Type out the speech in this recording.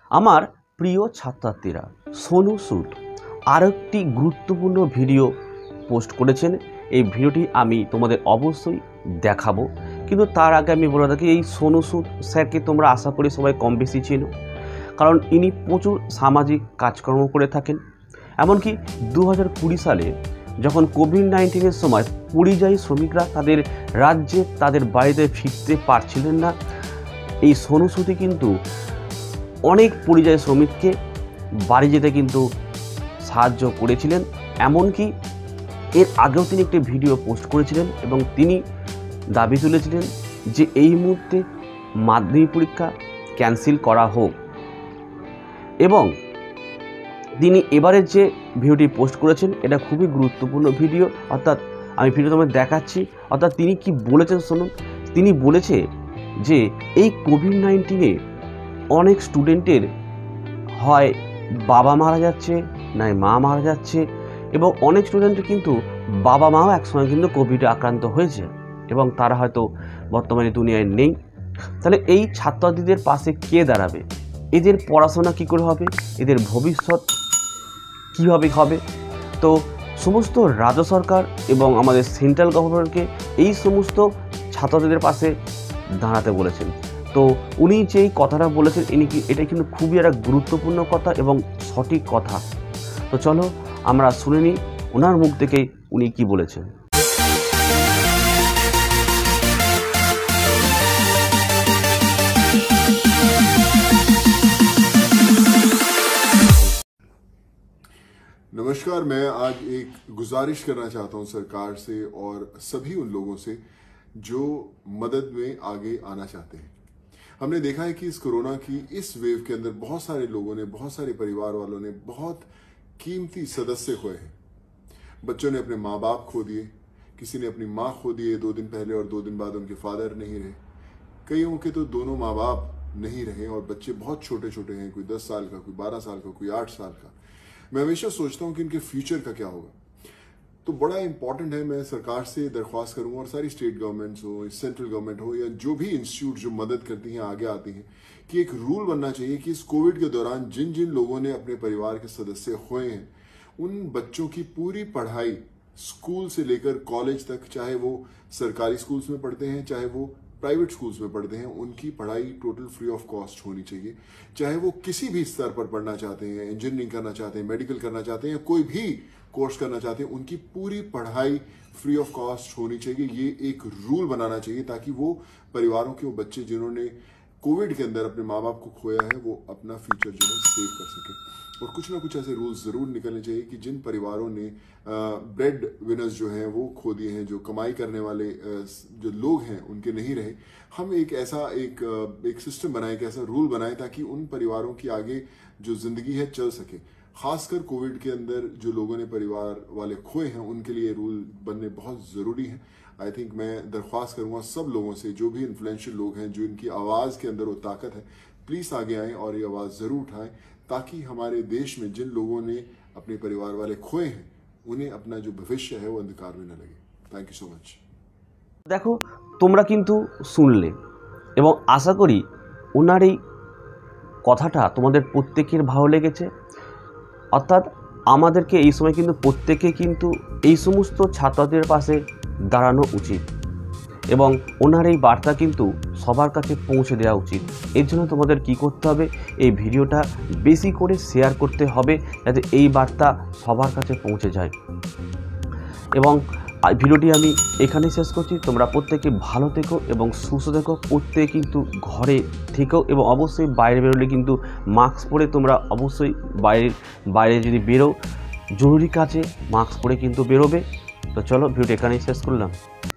আমার প্রিয় ছাত্রছাত্রীরা, সোনু সুদ আরেকটি গুরুত্বপূর্ণ ভিডিও পোস্ট করেছেন। এই ভিডিওটি আমি তোমাদের অবশ্যই দেখাবো, কিন্তু তার আগে আমি বলে রাখি, এই সোনু সুদ স্যারকে তোমরা আশা করি সবাই কম বেশি চেনো, কারণ ইনি প্রচুর সামাজিক কাজকর্ম করে থাকেন। এমনকি 2020 সালে যখন কোভিড-19-এর সময় পরিযায়ী শ্রমিকরা তাদের রাজ্যে তাদের বাড়িতে ফিরতে পারছিলেন না, এই সোনু সুদই কিন্তু অনেক পরিযায়ী শ্রমিককে বাড়ি যেতে কিন্তু সাহায্য করেছিলেন। এমনকি এর আগেও তিনি একটি ভিডিও পোস্ট করেছিলেন এবং তিনি দাবি তুলেছিলেন যে এই মুহূর্তে মাধ্যমিক পরীক্ষা ক্যান্সেল করা হোক। এবং তিনি এবারের যে ভিডিওটি পোস্ট করেছেন এটা খুবই গুরুত্বপূর্ণ ভিডিও, অর্থাৎ আমি ভিডিও তোমাদের দেখাচ্ছি। অর্থাৎ তিনি কি বলেছেন শুনুন। তিনি বলেছে যে এই কোভিড-19-এ অনেক স্টুডেন্টের হয় বাবা মারা যাচ্ছে, নয় মা মারা যাচ্ছে, এবং অনেক স্টুডেন্টের কিন্তু বাবা মাও একসময় কিন্তু কোভিডে আক্রান্ত হয়েছে এবং তারা হয়তো বর্তমানে দুনিয়ায় নেই। তাহলে এই ছাত্রছাত্রীদের পাশে কে দাঁড়াবে? এদের পড়াশোনা কী করে হবে? এদের ভবিষ্যৎ কীভাবে হবে? তো সমস্ত রাজ্য সরকার এবং আমাদের সেন্ট্রাল গভর্নমেন্টকে এই সমস্ত ছাত্রছাত্রীদের পাশে দাঁড়াতে বলেছেন। তো উনি যেই কথাটা বলেছেন এটা কিন্তু খুবই একটা গুরুত্বপূর্ণ কথা এবং সঠিক কথা। তো চলো আমরা শুনে নিই ওনার মুখ থেকেই উনি কি বলেছেন। नमस्कार। मैं आज एक गुजारिश करना चाहता हूं सरकार से और सभी उन लोगों से जो मदद में आगे आना चाहते हैं। हमने देखा है कि इस कोरोना की इस वेव के अंदर बहुत सारे लोगों ने, बहुत सारे परिवार वालों ने बहुत कीमती सदस्य खोए हैं। बच्चों ने अपने माँ बाप खो दिए, किसी ने अपनी माँ खो दिए 2 दिन पहले और 2 दिन बाद उनके फादर नहीं रहे। कईयों के तो दोनों माँ बाप नहीं रहे और बच्चे बहुत छोटे छोटे हैं, कोई 10 साल का, कोई 12 साल का, कोई 8 साल का। मैं हमेशा सोचता हूं कि इनके फ्यूचर का क्या होगा। तो बड़ा इंपॉर्टेंट है, मैं सरकार से दरख्वास्त करूंगा और सारी स्टेट गवर्नमेंट्स हो, सेंट्रल गवर्नमेंट हो, या जो भी इंस्टीट्यूट जो मदद करती हैं आगे आती हैं, कि एक रूल बनना चाहिए कि इस कोविड के दौरान जिन जिन लोगों ने अपने परिवार के सदस्य खोए हैं उन बच्चों की पूरी पढ़ाई स्कूल से लेकर कॉलेज तक, चाहे वो सरकारी स्कूल्स में पढ़ते हैं चाहे वो प्राइवेट स्कूल्स में पढ़ते हैं, उनकी पढ़ाई टोटल फ्री ऑफ कॉस्ट होनी चाहिए। चाहे वो किसी भी स्तर पर पढ़ना चाहते हैं, इंजीनियरिंग करना चाहते हैं, मेडिकल करना चाहते हैं, कोई भी कोर्स करना चाहते हैं, उनकी पूरी पढ़ाई फ्री ऑफ कॉस्ट होनी चाहिए। ये एक रूल बनाना चाहिए ताकि वो परिवारों के वो बच्चे जिन्होंने कोविड के अंदर अपने माँ बाप को खोया है वो अपना फ्यूचर जो है सेव कर सके। और कुछ ना कुछ ऐसे रूल्स जरूर निकलने चाहिए कि जिन परिवारों ने ब्रेड विनर्स जो हैं वो खो दिए हैं, जो कमाई करने वाले जो लोग हैं उनके नहीं रहे, हम एक ऐसा एक सिस्टम बनाएं, एक ऐसा रूल बनाएं ताकि उन परिवारों की आगे जो जिंदगी है चल सके। खासकर कोविड के अंदर जो लोगों ने परिवार वाले खोए हैं उनके लिए रूल बनने बहुत जरूरी है। आई थिंक मैं दरख्वास्त करूंगा सब लोगों से, जो भी इन्फ्लुएंशियल लोग हैं, जो इनकी आवाज के अंदर वो ताकत है, प्लीज आगे आएं और ये आवाज जरूर उठाएं ताकि हमारे देश में जिन लोगों ने अपने परिवार वाले खोए हैं उन्हें अपना जो भविष्य है वो अंधकार में न लगे। Thank you so much. দেখো তোমরা কিন্তু শুনলে এবং আশা করি ওনার এই কথাটা তোমাদের প্রত্যেকের ভালো লেগেছে। অর্থাৎ আমাদেরকে এই সময় কিন্তু প্রত্যেকে কিন্তু এই সমস্ত ছাত্রদের পাশে দাঁড়ানো উচিত এবং ওনার এই বার্তা কিন্তু সবার কাছে পৌঁছে দেওয়া উচিত। এর জন্য তোমাদের কি করতে হবে, এই ভিডিওটা বেশি করে শেয়ার করতে হবে যাতে এই বার্তা সবার কাছে পৌঁছে যায়। এবং ভিডিওটি আমি এখানেই শেষ করছি। তোমরা প্রত্যেকে ভালো থেকো এবং সুস্থ থেকো, প্রত্যেকে কিন্তু ঘরে থেকো এবং অবশ্যই বাইরে বেরোলে কিন্তু মাস্ক পরে তোমরা অবশ্যই বাইরে যদি বেরো জরুরি কাজে মাস্ক পরে কিন্তু বেরোবে। তো চলো ভিডিওটি এখানেই শেষ করলাম।